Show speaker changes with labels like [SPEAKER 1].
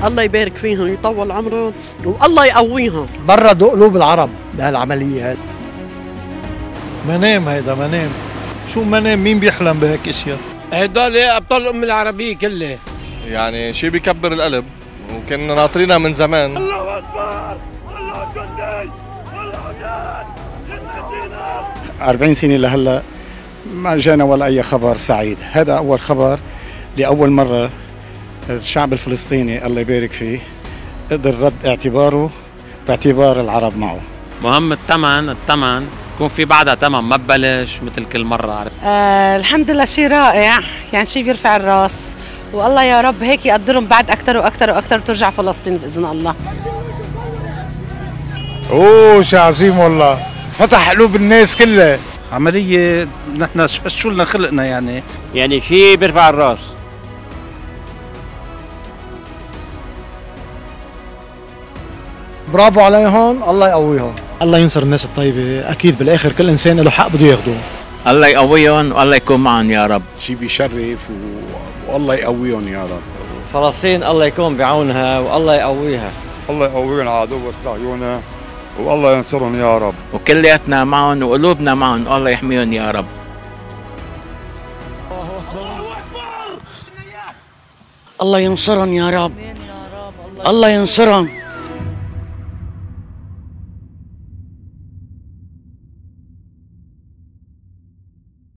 [SPEAKER 1] الله يبارك فيهم ويطول عمرهم والله يقويهم.
[SPEAKER 2] بردوا قلوب العرب بهالعملية هاي.
[SPEAKER 3] منام هيدا منام، شو منام؟ مين بيحلم بهيك اشياء؟
[SPEAKER 4] هدول ابطال الامه العربيه كلها،
[SPEAKER 5] يعني شيء بيكبر القلب وكنا ناطرينها من زمان.
[SPEAKER 6] الله اكبر، الله جندي، الله جاد، يسعدنا.
[SPEAKER 7] 40 سنة لهلا ما جانا ولا أي خبر سعيد. هذا أول خبر لأول مرة الشعب الفلسطيني الله يبارك فيه قدر رد اعتباره باعتبار العرب معه.
[SPEAKER 8] مهم الثمن يكون في بعدها ثمن، ما ببلش مثل كل مرة. عارف
[SPEAKER 9] الحمد لله شيء رائع، يعني شيء بيرفع الراس، والله يا رب هيك يقدرهم بعد أكثر وأكثر وأكثر وترجع فلسطين بإذن الله.
[SPEAKER 2] اوه شيء عظيم والله، فتح قلوب الناس كلها.
[SPEAKER 3] عملية نحن شو لنا خلقنا يعني
[SPEAKER 4] شيء بيرفع الراس.
[SPEAKER 2] برافو عليهم، الله يقويهم.
[SPEAKER 10] الله ينصر الناس الطيبة، أكيد بالآخر كل إنسان له حق بده ياخده.
[SPEAKER 8] الله يقويهم والله يكون معهم يا رب.
[SPEAKER 7] شيء بيشرف والله يقويهم يا رب.
[SPEAKER 4] فلسطين الله يكون بعونها والله يقويها.
[SPEAKER 6] الله يقويهم على عدوة عيونها والله ينصرهم يا رب.
[SPEAKER 8] وكلياتنا معهم وقلوبنا معهم، الله يحميهم يا رب.
[SPEAKER 9] الله ينصرهم يا رب، الله ينصرهم.